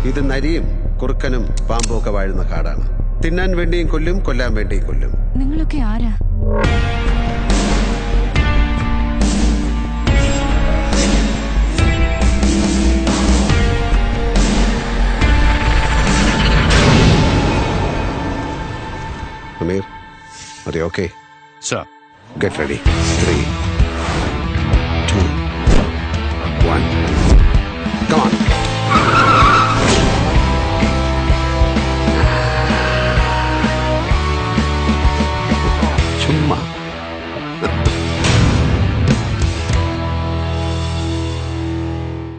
ഇത് നരിയും കുറുക്കനും പാമ്പും ഒക്കെ വാഴുന്ന കാടാണ്. തിന്നാൻ വേണ്ടിയും കൊല്ലും, കൊല്ലാൻ വേണ്ടിയും കൊല്ലും. നിങ്ങളൊക്കെ ആരാ? Amir, are you okay? Sir. Get ready. 3,